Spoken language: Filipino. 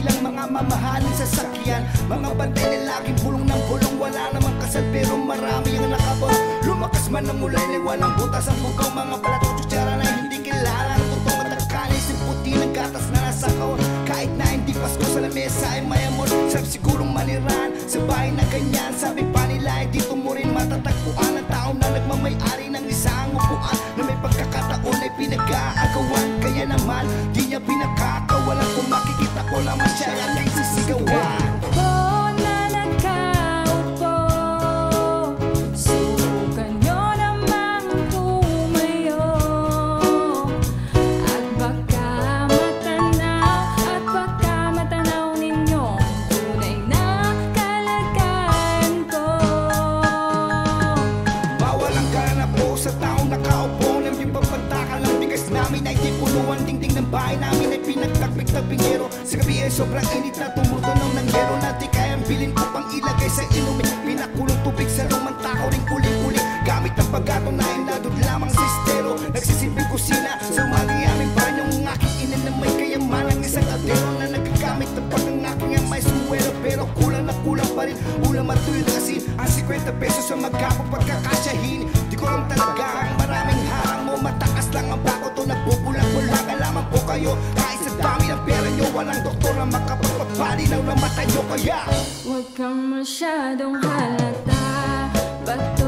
kabilang mga mamahaling sasakyan. Mga bantay na laging bulong ng bulong, wala namang kasal pero marami ang nakabang. Lumakas man ang mulay na walang butas ang bugaw, mga balat o tsutsara na hindi kilala. Ang totoong matakalis, yung puti ng gatas na nasa kahon. Kahit na hindi Pasko sa lamesa ay may amor. Sarap sigurong manirahan sa bahay na ganyan. Sabi pa nila ay dito mo rin matatagpuan ang tao na nagmamay-ari ng isang upuan na may pagkakataon ay pinag-aagawan. Kaya naman di niya pinakakawalan. Kung makikita ko naman siya ang nagsisigawan. Dingding ng bahay namin ay pinagtagpig-tagpingero. Sa gabi ay sobrang init na tumutunaw ng yero na di kayang bilin upang ilagay sa inumin. Pinakulong tubig sa lumang takaw ring uling-uling. Gamit ang paggatong na hinadod lamang sa estero. Nagsisilbing kusina sa umaliaming banyong aking ina na may kayamanan. Isang adero na nagagamit ng pag-ang aking ang may suwero. Pero kulang na kulang pa rin ulam at tuyo na asin. Ang 50 pesos sa magkapag pagkakasyahin. Di ko lang talaga ang maraming harang mo. Matakas lang ang bako to nagbubulag-bulag. Alaman po kayo, kahit sa dami ng pera nyo, walang doktor na makapagpapalinaw na mata nyo. Kaya huwag kang masyadong halata.